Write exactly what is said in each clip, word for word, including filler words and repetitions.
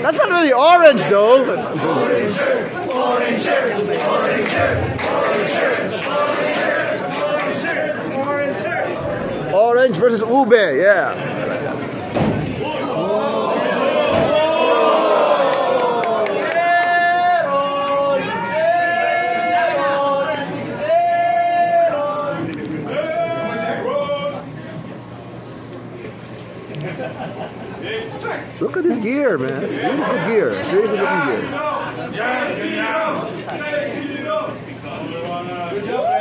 That's not really orange, though. Orange shirt, orange shirt, orange shirt, orange shirt, orange shirt. Orange versus ube, yeah. Look at this gear, man. It's really good gear. It's really good looking gear. Good job, man.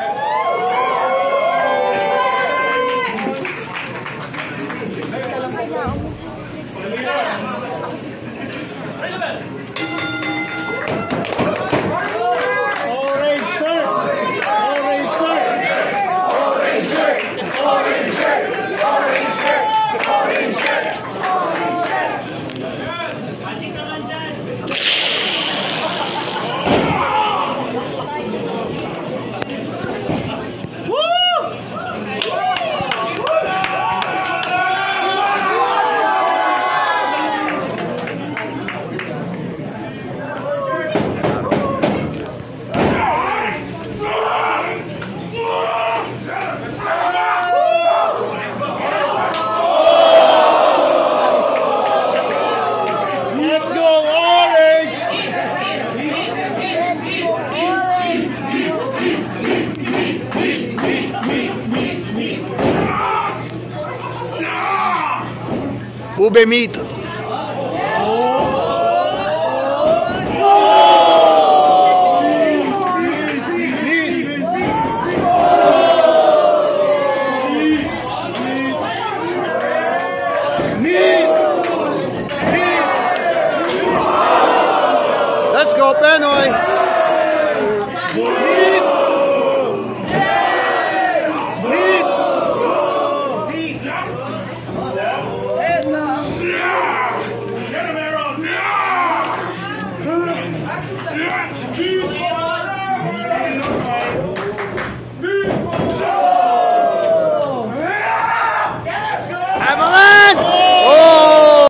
Orange shirt! Orange shirt! Orange shirt, orange shirt, orange shirt, orange shirt. Let's go orange! Ube meat. Let's go, Penoy. Yeah!